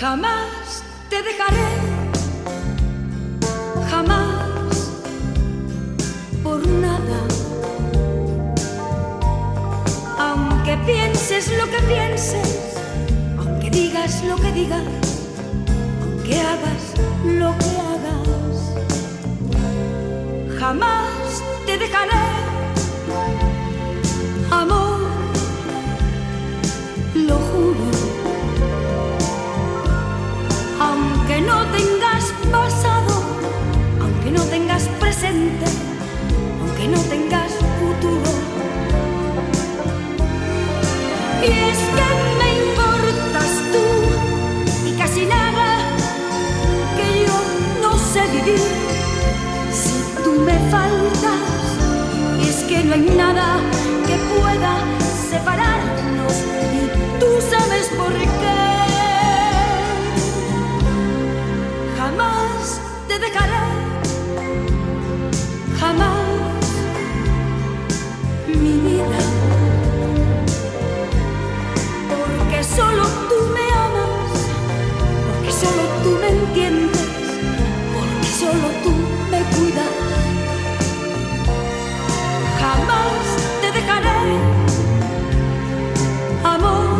Jamás te dejaré, jamás, por nada. Aunque pienses lo que pienses, aunque digas lo que digas, aunque hagas lo que hagas, jamás te dejaré, amor, lo juro. Aunque no tengas pasado, aunque no tengas presente, aunque no tengas futuro. Y es que me importas tú y casi nada, que yo no sé vivir si tú me faltas. Y es que no hay nada que pueda separarnos y tú sabes por qué. Jamás te dejaré, jamás, mi vida, porque solo tú me amas, porque solo tú me entiendes, porque solo tú me cuidas. Jamás te dejaré, amor,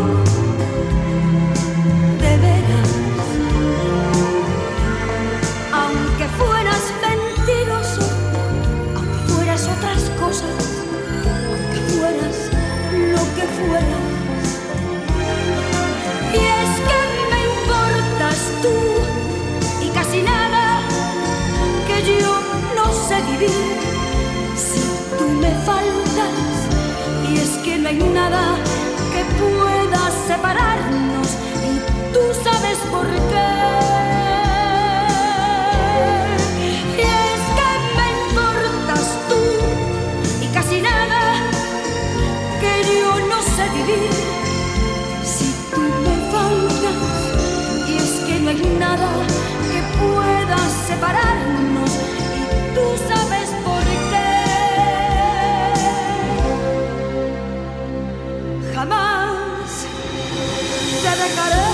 de veras. Aunque fueras mentiroso, aunque fueras otras cosas, aunque fueras lo que fueras. Y es que me importas tú y casi nada, que yo no sé vivir si tú me faltas. Y es que no hay nada que pueda separarnos y tú sabes por qué. Vivir si tú me faltas, y es que no hay nada que pueda separarnos y tú sabes por qué. Jamás te dejaré.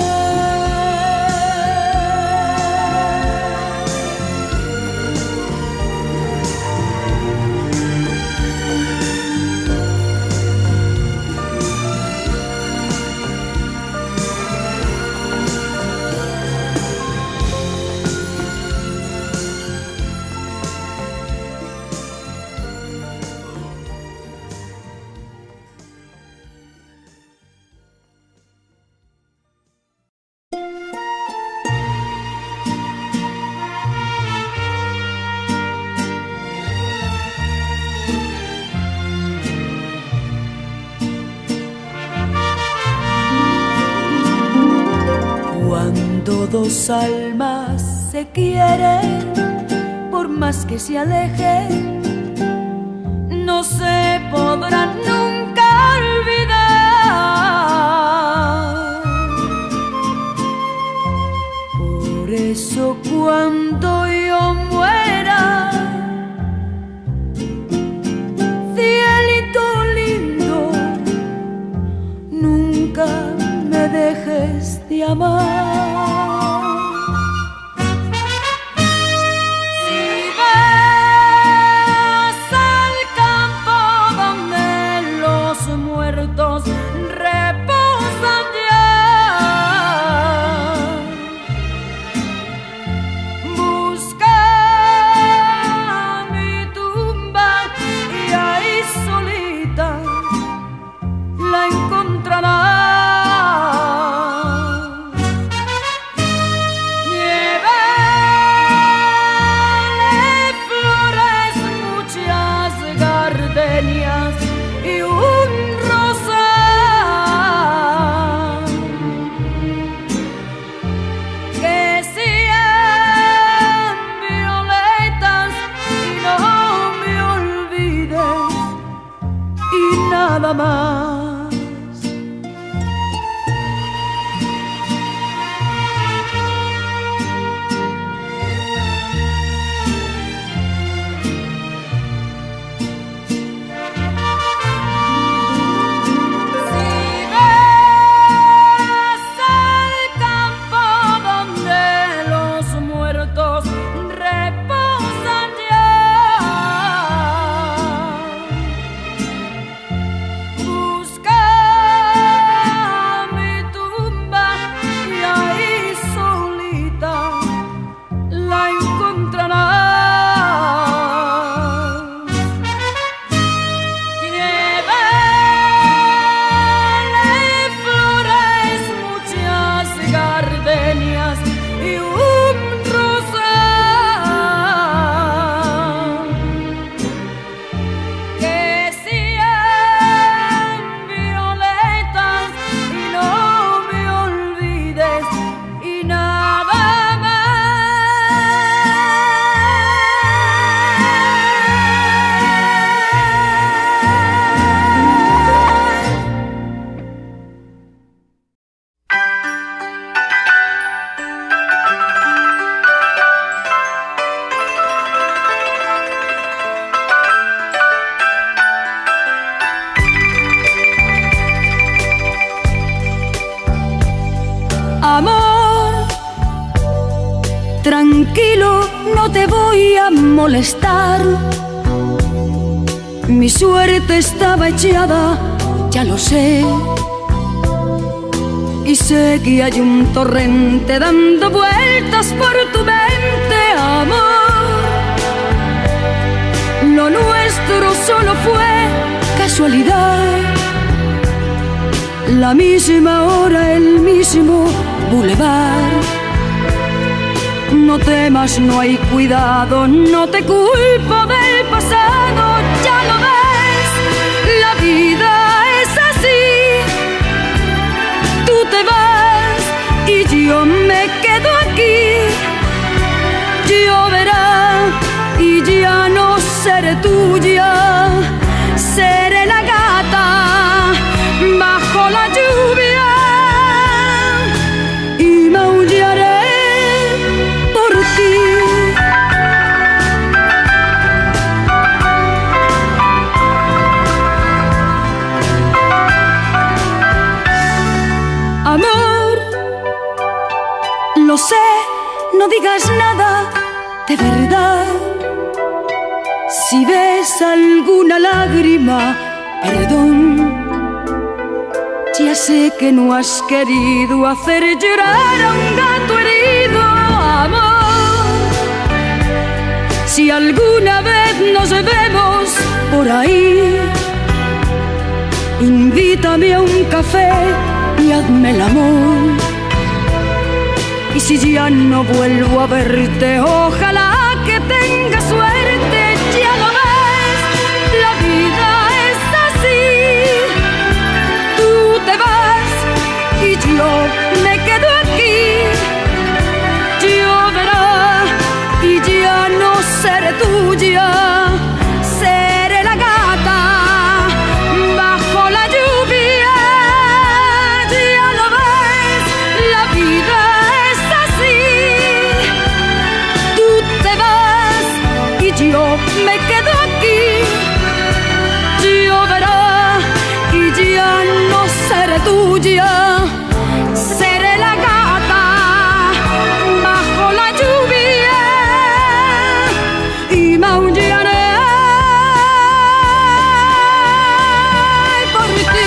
Cuando dos almas se quieren, por más que se alejen, no se podrán nunca olvidar. Por eso cuando yo muera, cielito lindo, nunca me dejes de amar. Si vas al campo donde los muertos reposan ya, busca mi tumba y ahí solita la encontrarás. tranquilo, no te voy a molestar. Mi suerte estaba echada, ya lo sé. Y sé que hay un torrente dando vueltas por tu mente, amor. Lo nuestro solo fue casualidad. La misma hora, el mismo bulevar. No temas, no hay cuidado, no te culpo del pasado. Ya lo ves, la vida es así. Tú te vas y yo me quedo aquí. Lloverá y ya no seré tuya. Seré la gata bajo la lluvia y maullaré por ti. Amor, lo sé, no digas nada de verdad. Si ves alguna lágrima, perdón. Ya sé que no has querido hacer llorar a un gato herido, amor. Si alguna vez nos vemos por ahí, invítame a un café y hazme el amor. Y si ya no vuelvo a verte, ojalá que tengas suerte. Ya lo ves, la vida es así. Tú te vas y yo me quedo aquí. Lloverá y ya no seré tuya. Seré la gata bajo la lluvia. Ya lo ves, la vida es así. Tú te vas y yo me quedo aquí. Lloverá y ya no seré tuya. Seré la gata bajo la lluvia y maullaré por ti.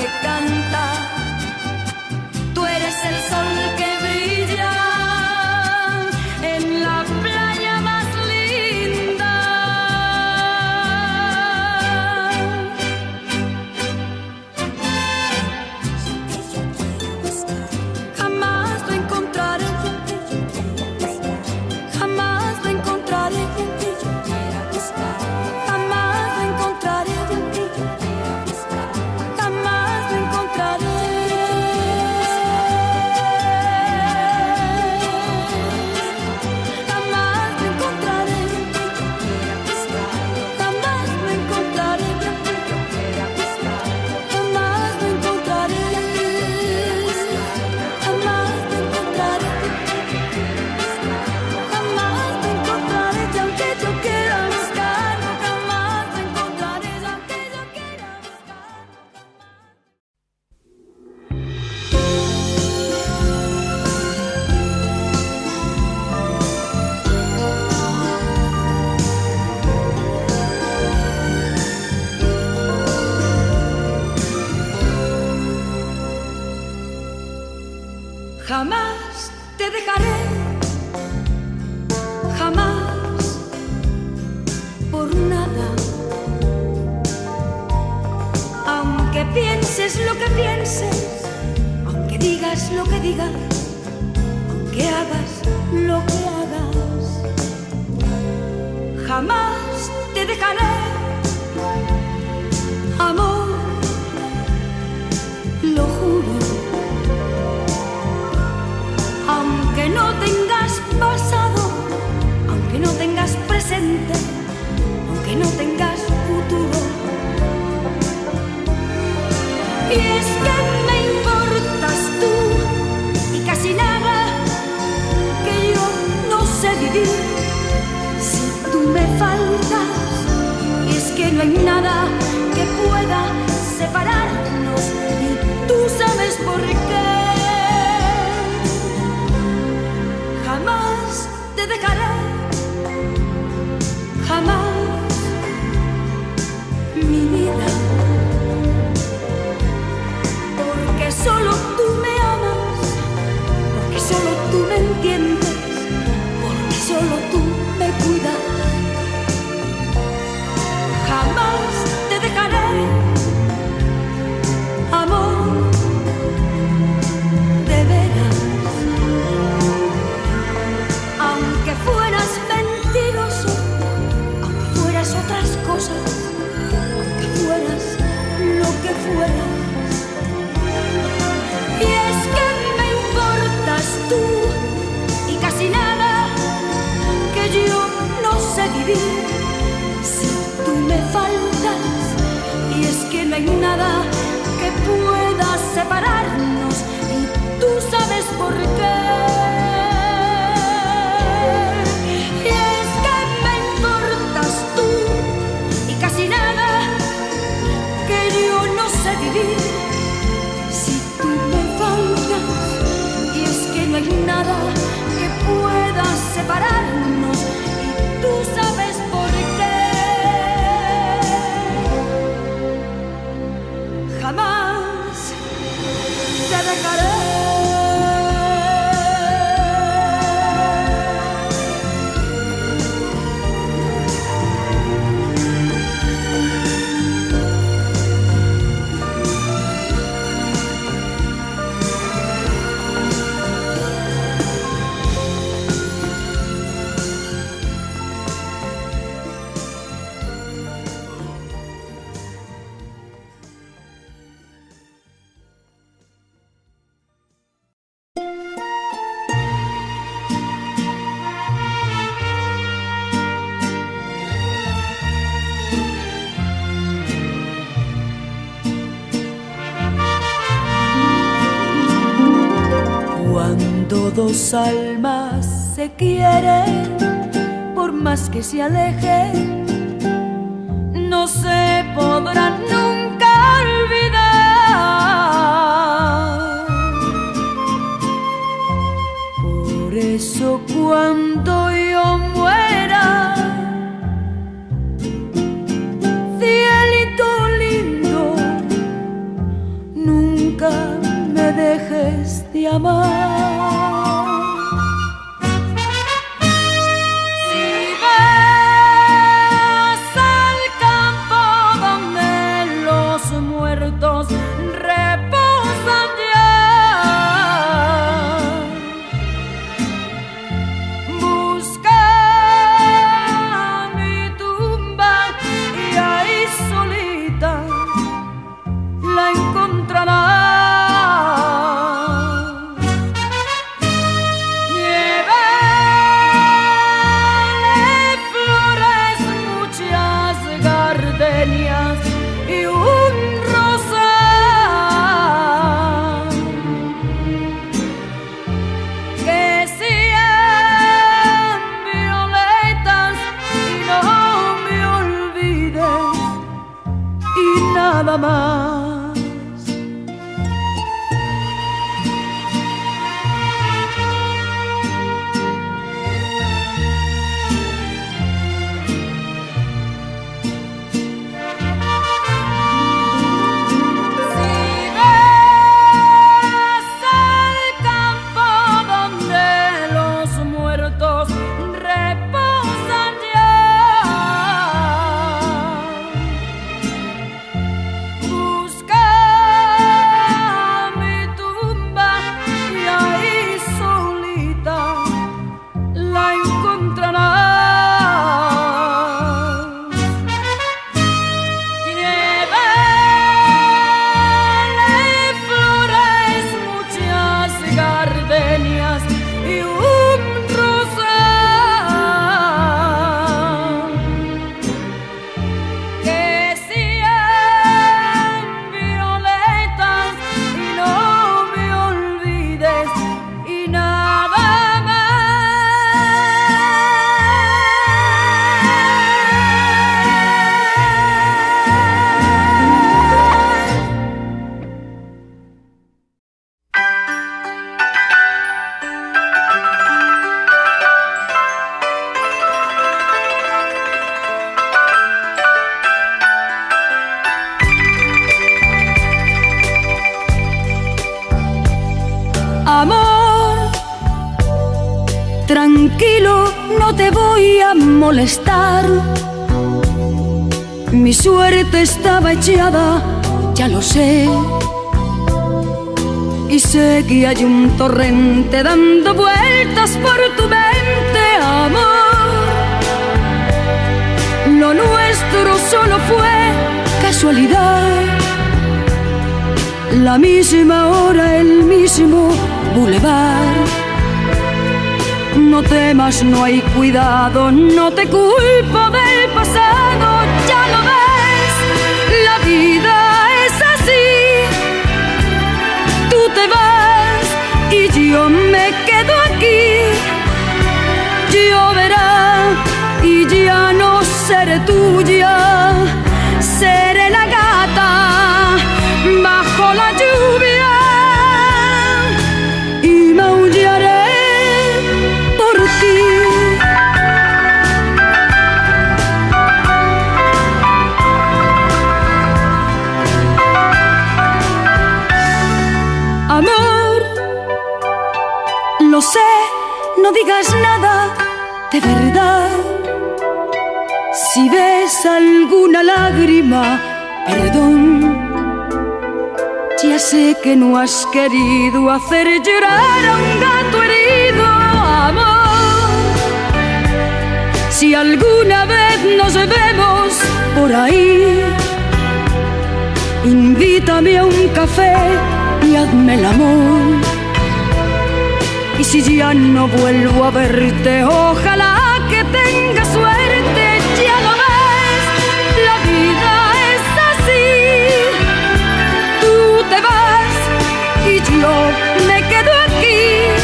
que canta. Tú eres el sol que brilla en la playa más linda. Jamás lo encontraré, jamás lo encontraré, jamás lo encontraré, jamás lo encontraré. Jamás lo encontraré, jamás lo encontraré, jamás lo encontraré, jamás lo encontraré, jamás lo encontraré, y aunque yo quiera buscarlo, jamás lo encontraré, y aunque yo quiera buscarlo. Jamás te dejaré, jamás, por nada. Aunque pienses lo que pienses, aunque digas lo que digas, aunque hagas lo que hagas, jamás te dejaré, amor, lo juro. Aunque no tengas pasado, aunque no tengas presente, aunque no tengas futuro. Y es que me importas tú y casi nada, que yo no sé vivir si tú me faltas. Y es que no hay nada que pueda separarnos y tú sabes por qué. Jamás te dejaré, jamás, mi vida, porque solo tú me amas, porque solo tú me entiendes, porque solo tú me cuidas. Jamás te dejaré, amor, de veras. Aunque fueras mentiroso, aunque fueras otras cosas, aunque fueras lo que fueras. Y es que me importas tú y casi nada, que yo no sé vivir si tú me faltas. Y es que no hay nada que pueda separarnos y tú sabes por qué. Vivir si tú me faltas, y es que no hay nada que pueda separarnos y tú sabes por qué. Jamás te dejaré. Cuando dos almas se quieren, por más que se alejen, no se podrán nunca olvidar. Por eso cuando yo muera, cielito lindo, nada más. Nada más. Amor, tranquilo, no te voy a molestar. Mi suerte estaba echada, ya lo sé. Y sé que hay un torrente dando vueltas por tu mente, amor. Lo nuestro solo fue casualidad. La misma hora, el mismo bulevar. No temas, no hay cuidado, no te culpo del pasado. Ya lo ves, la vida es así. Tú te vas y yo me quedo aquí. Lloverá y ya no seré tuya. Seré la gata bajo la lluvia y maullaré por ti. Amor, lo sé, no digas nada de verdad. Si ves alguna lágrima, perdón. Ya sé que no has querido hacer llorar a un gato herido, amor. Si alguna vez nos vemos por ahí, invítame a un café y hazme el amor. Y si ya no vuelvo a verte, ojalá que tengas suerte. Ya lo ves, la vida es así. Tú te vas y yo me quedo aquí.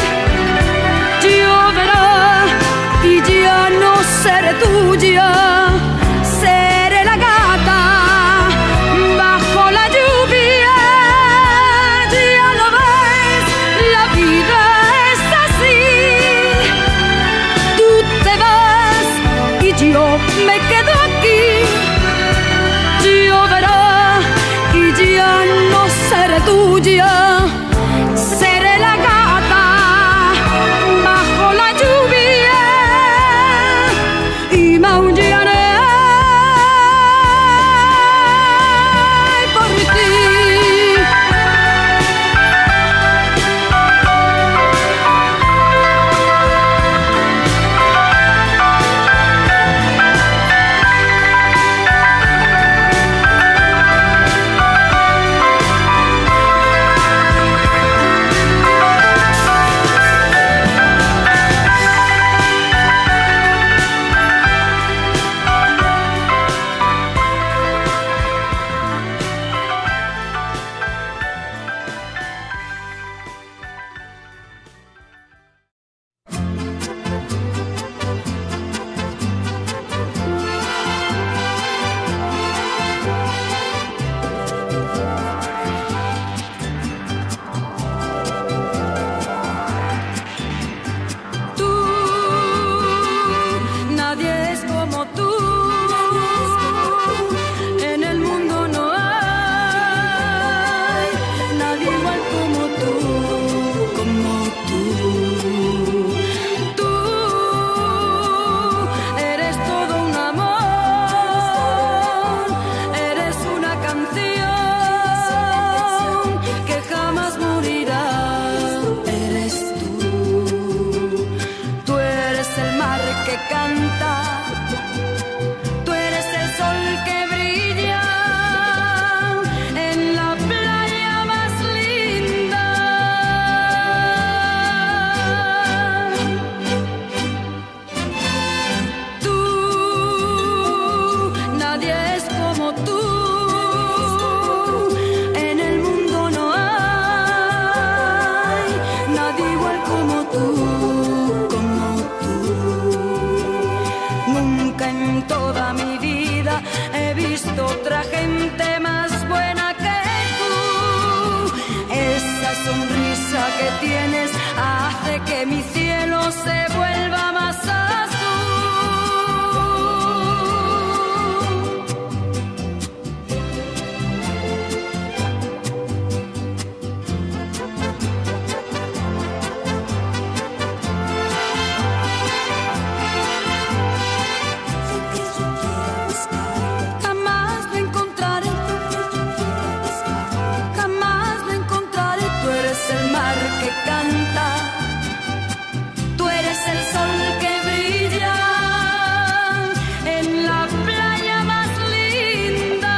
Lloverá y ya no seré tuya. Seré la gata bajo la lluvia. Ya lo ves, la vida es así. Tú te vas y yo me quedo aquí. la sonrisa que tienes hace que mi cielo se vuelva más azul. El mar que canta, tú eres el sol que brilla en la playa más linda.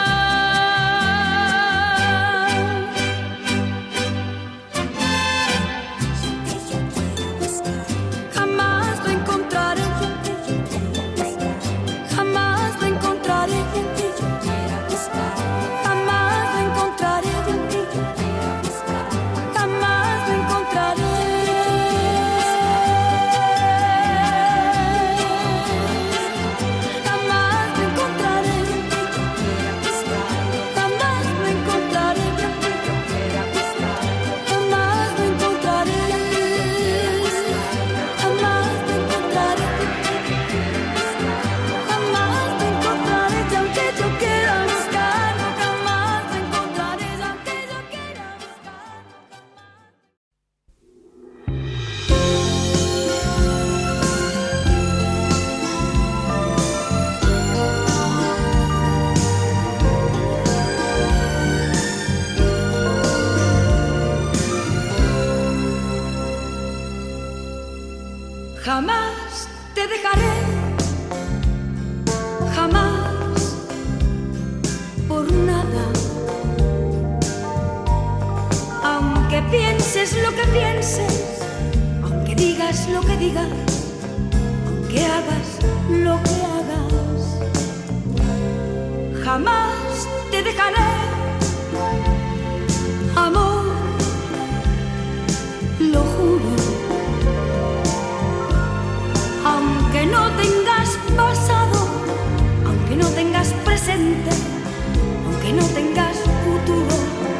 Jamás lo encontraré, jamás lo encontraré, jamás lo encontraré. Jamás te dejaré, jamás, por nada. Aunque pienses lo que pienses, aunque digas lo que digas, aunque hagas lo que hagas, jamás te dejaré, amor, lo juro. Aunque no tengas pasado, aunque no tengas presente, aunque no tengas futuro.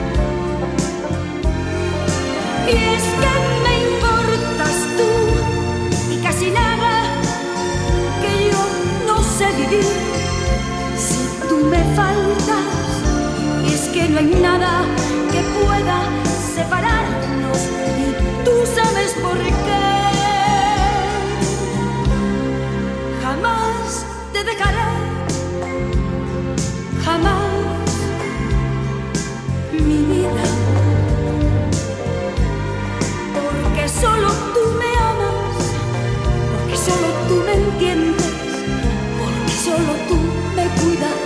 Y es que me importas tú y casi nada, que yo no sé vivir si tú me faltas. Y es que no hay nada que pueda separarnos y tú sabes por qué. Jamás te dejaré, jamás, mi vida, porque solo tú me amas, porque solo tú me entiendes, porque solo tú me cuidas.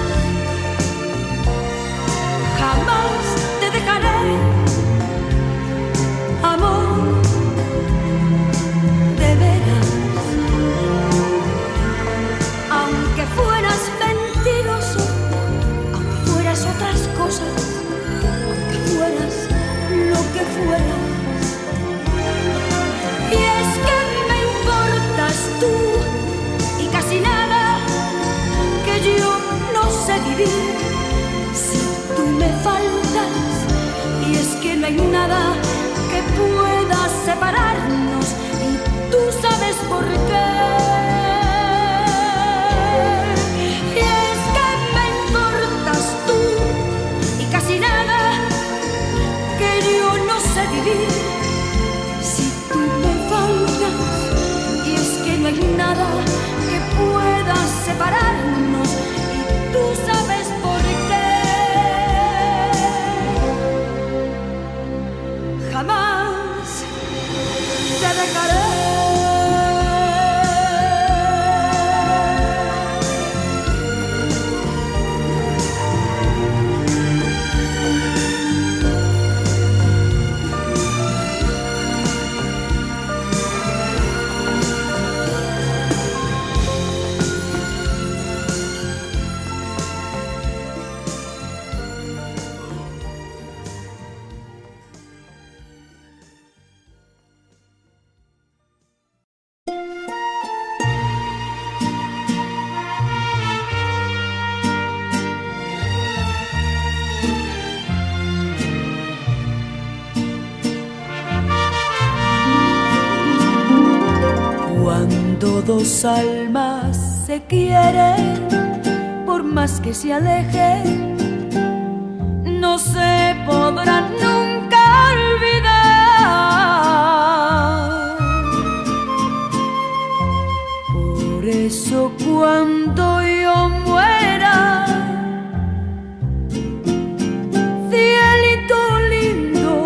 Jamás te dejaré, amor, de veras. Aunque fueras mentiroso, aunque fueras otras cosas, aunque fueras lo que fueras. Y es que me importas tú y casi nada, que yo no sé vivir si tú me faltas. Y es que no hay nada que pueda separarnos y tú sabes por qué. Vivir si tú me faltas, y es que no hay nada que pueda separarnos y tú sabes por qué. Jamás te dejaré. dos almas se quieren, por más que se alejen, no se podrán nunca olvidar. Por eso cuando yo muera, cielito lindo,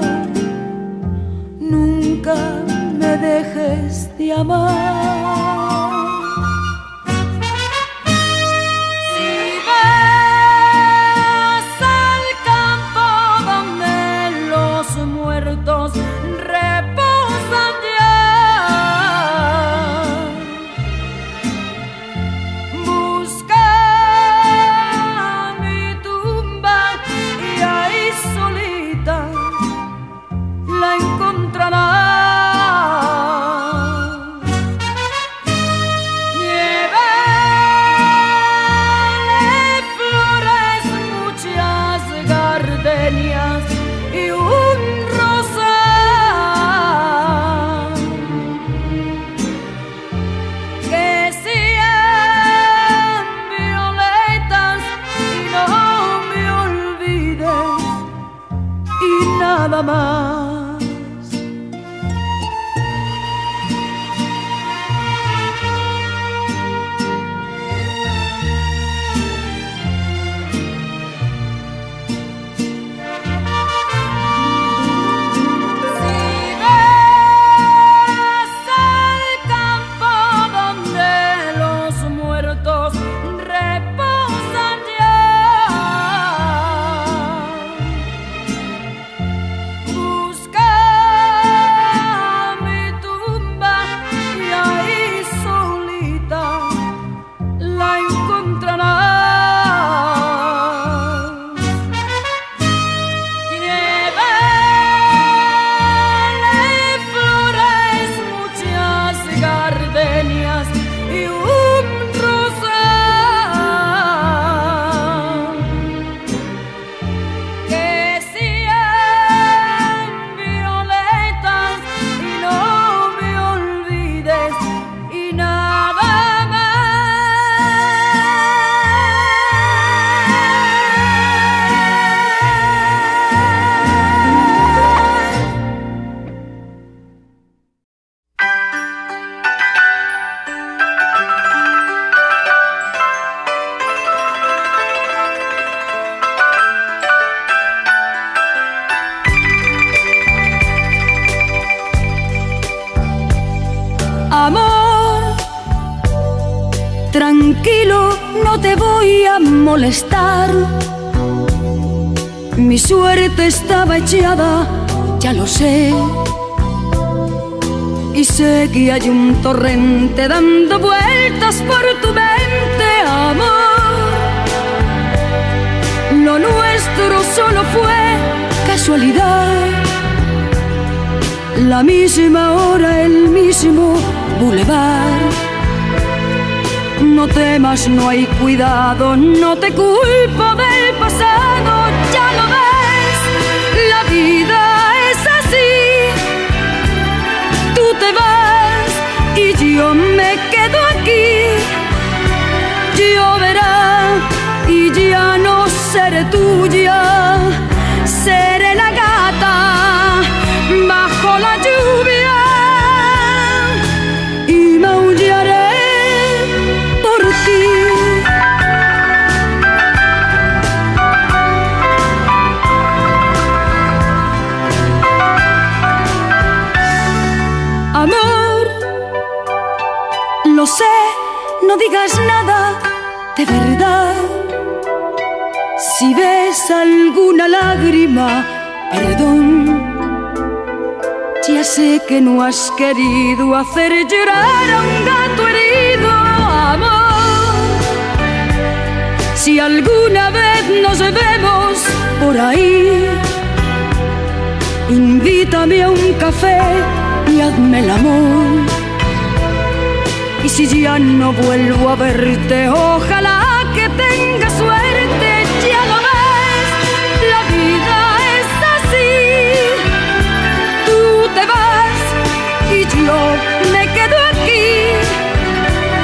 nunca me dejes de amar. Si vas al campo donde los muertos reposan ya, busca mi tumba y ahí solita la encontrarás. Y un rosal que sean violetas y no me olvides y nada más. Y un rosal que sean violetas y no me olvides y nada Amor, tranquilo, no te voy a molestar. Mi suerte estaba echada, ya lo sé. Y sé que hay un torrente dando vueltas por tu mente, amor. Lo nuestro solo fue casualidad. La misma hora, el mismo bulevar. No temas, no hay cuidado, no te culpo del pasado. Ya lo ves, la vida es así. Tú te vas y yo me quedo aquí. Lloverá y ya no seré tuya. Seré la gata bajo la lluvia y maullaré por ti. Amor, lo sé, no digas nada de verdad. Si ves alguna lágrima, perdón. Ya sé que no has querido hacer llorar a un gato herido, amor. Si alguna vez nos vemos por ahí, invítame a un café y hazme el amor. Y si ya no vuelvo a verte, ojalá que tengas suerte. Ya lo ves, la vida es así. Tú te vas y yo me quedo aquí.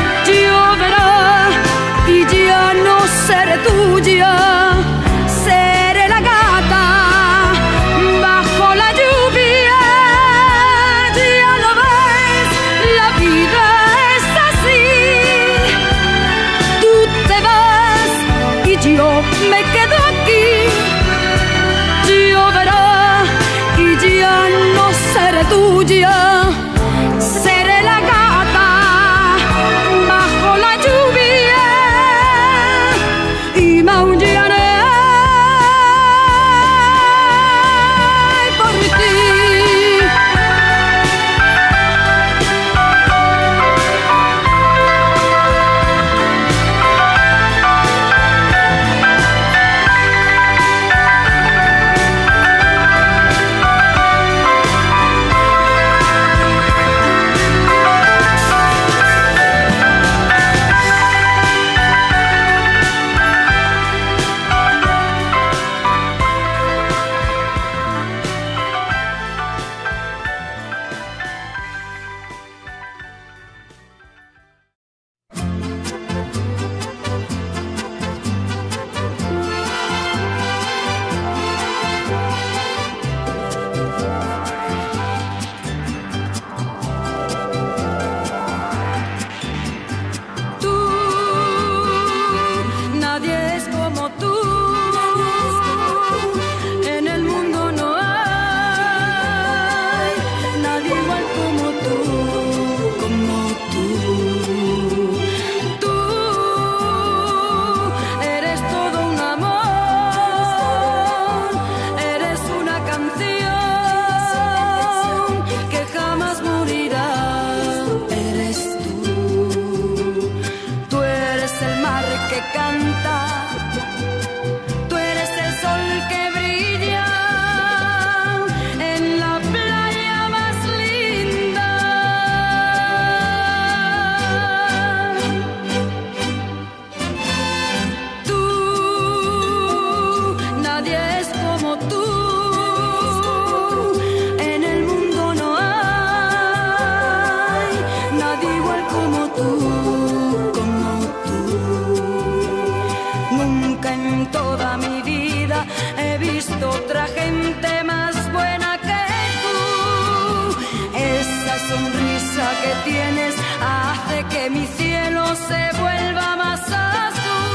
visto otra gente más buena que tú. Esa sonrisa que tienes hace que mi cielo se vuelva más azul.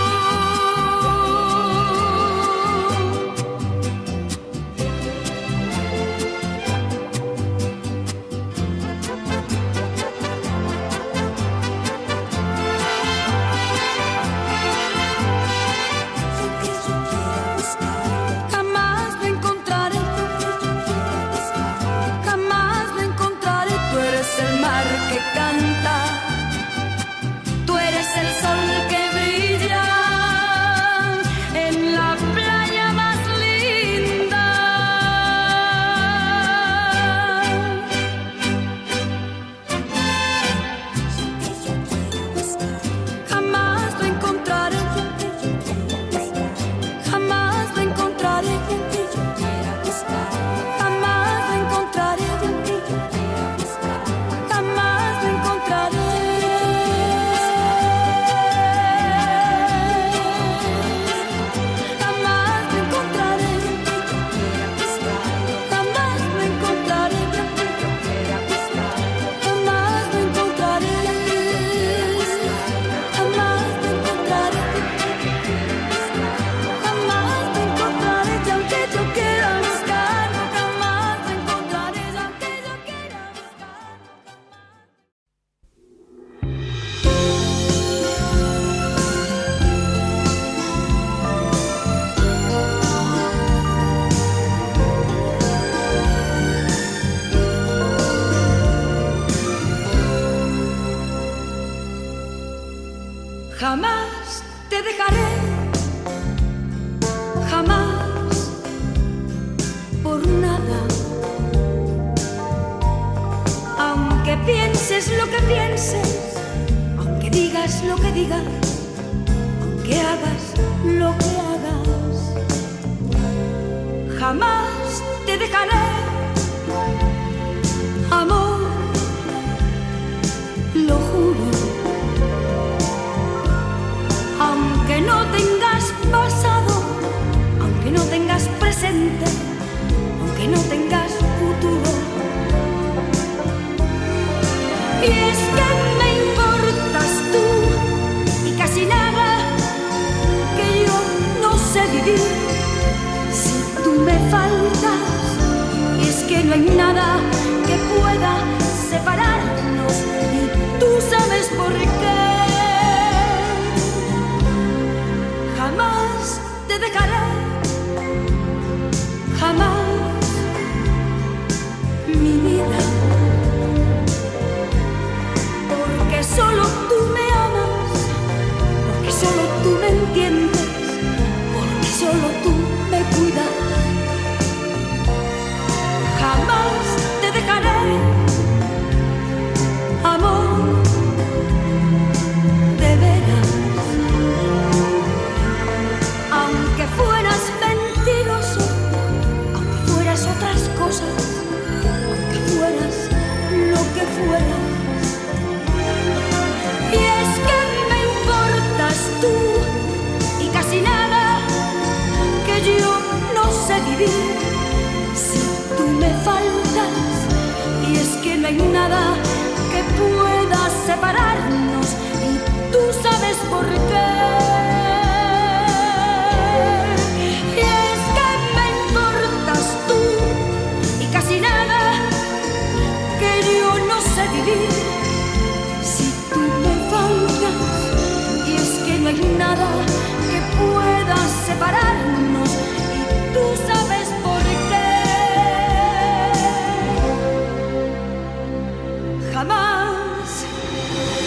Que canta, tú eres el sol que brilla en la playa más linda. Jamás lo encontraré, jamás lo encontraré, jamás lo encontraré. Jamás te dejaré, jamás, por nada. Aunque pienses lo que pienses, aunque digas lo que digas, aunque hagas lo que hagas, jamás te dejaré, amor, lo juro. Aunque no tengas pasado, aunque no tengas presente, aunque no tengas futuro. Y es que me importas tú y casi nada, que yo no sé vivir si tú me faltas. Y es que no hay nada que pueda separarnos y tú sabes por qué. Jamás te dejaré, jamás, mi vida, porque solo tú me amas, porque solo tú me entiendes, porque solo tú me cuidas. Jamás te dejaré, amor, de veras. Aunque fueras mentiroso, aunque fueras otras cosas, aunque fueras lo que fueras. Y es que me importas tú y casi nada, que yo no sé vivir si tú me faltas. Y es que no hay nada que pueda separarnos y tú sabes por qué. Vivir si tú me faltas, y es que no hay nada que pueda separarnos y tú sabes por qué. Jamás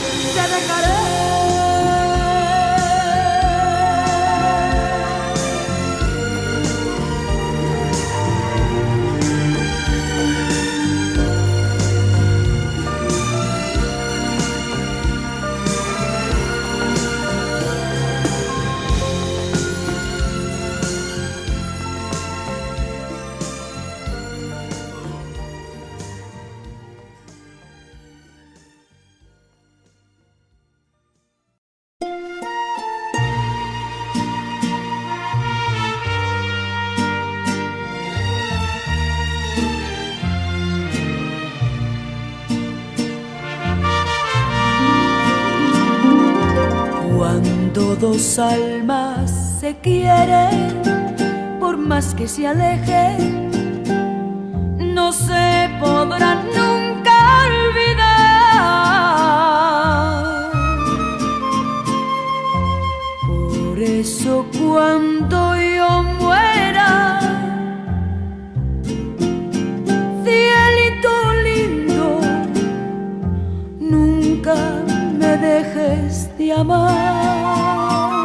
dos almas se quieren, por más que se alejen, no se podrán nunca olvidar. Por eso cuando yo muera, cielito lindo, nunca me dejes de amar.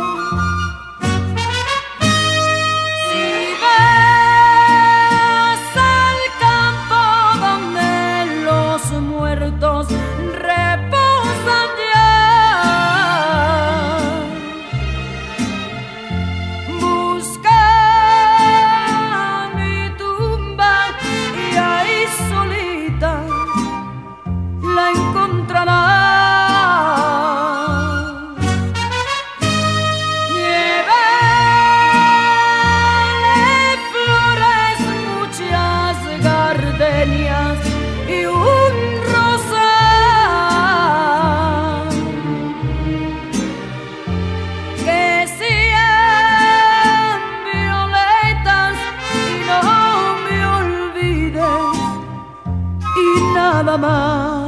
Nada más.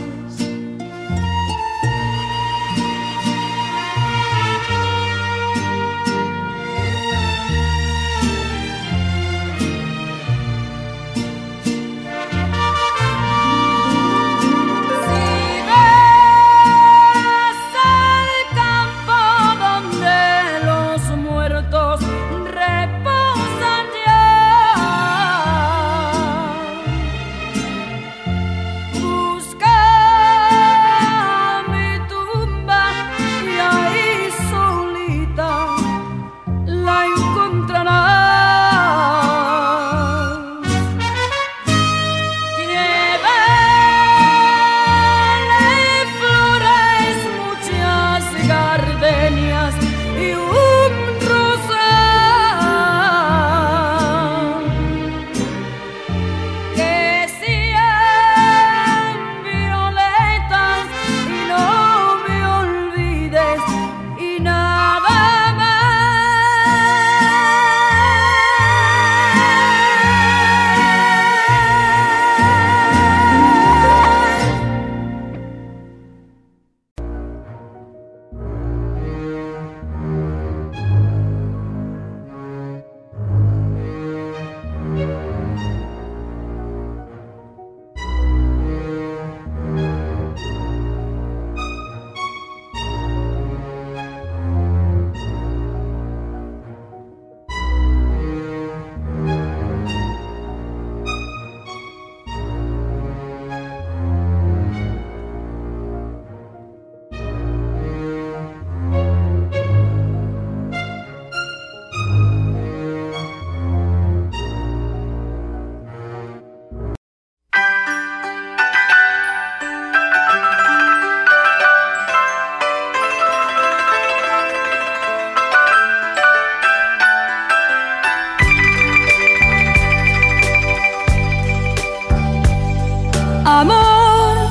Amor,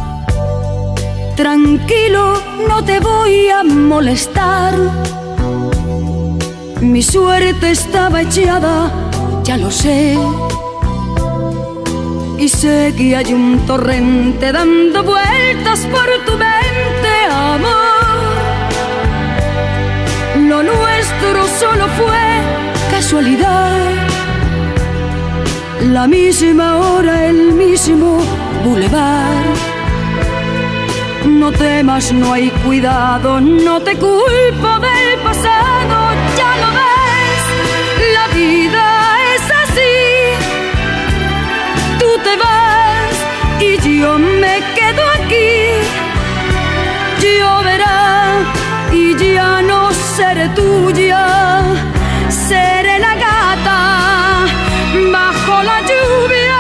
tranquilo, no te voy a molestar. Mi suerte estaba echada, ya lo sé. Y sé que hay un torrente dando vueltas por tu mente, amor. Lo nuestro solo fue casualidad. La misma hora, el mismo bulevar. No temas, no hay cuidado, no te culpo del pasado. Ya lo ves, la vida es así. Tú te vas y yo me quedo aquí. Lloverá y ya no seré tuya. Seré la gata bajo la lluvia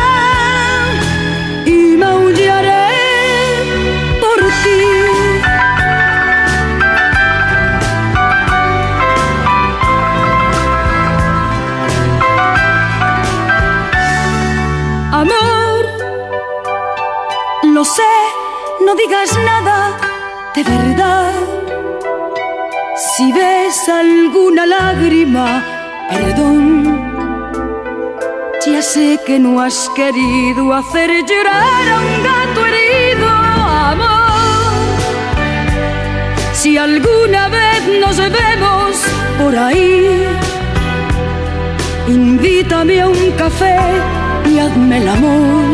y maullaré por ti. Amor, lo sé, no digas nada de verdad. Si ves alguna lágrima, perdón. Ya sé que no has querido hacer llorar a un gato herido, amor. Si alguna vez nos vemos por ahí, invítame a un café y hazme el amor.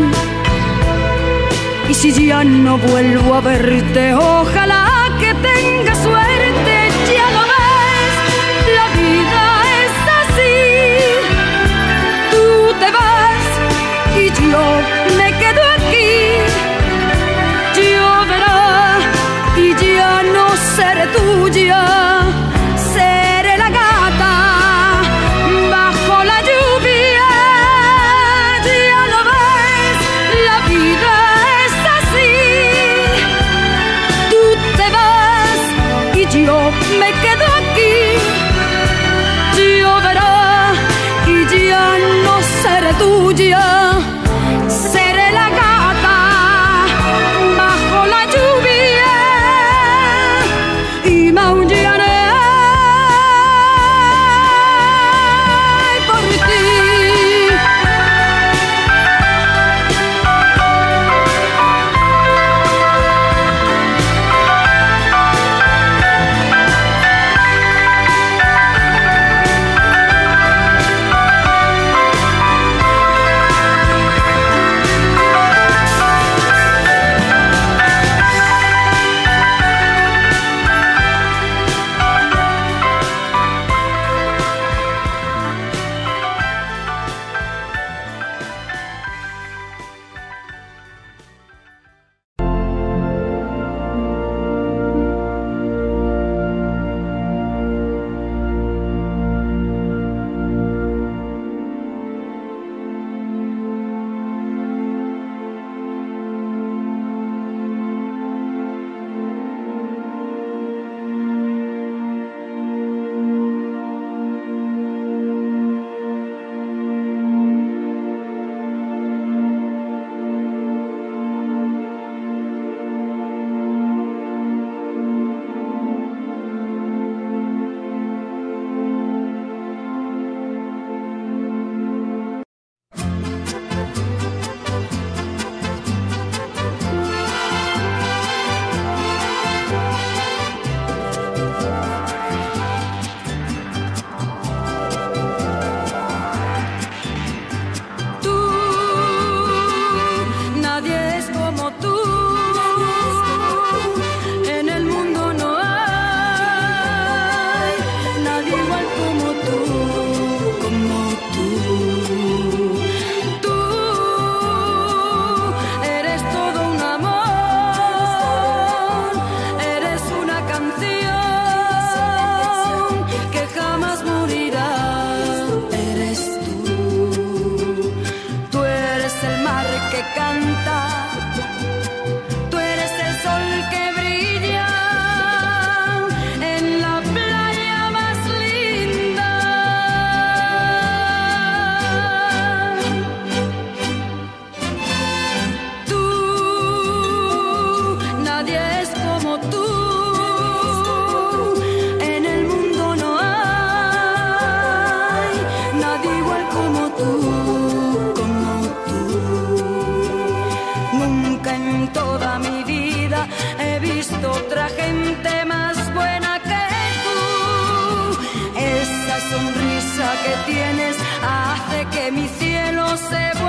Y si ya no vuelvo a verte, ojalá que tengas suerte. Ya lo ves, la vida es así. Tú te vas y yo me quedo aquí. Lloverá y ya no seré tuya. Seré la gata bajo la lluvia. Ya lo ves, la vida es así. Tú te vas y yo me quedo aquí. Lloverá y ya no seré tuya. Seré la gata bajo la lluvia y maullaré por ti. Que tienes hace que mi cielo se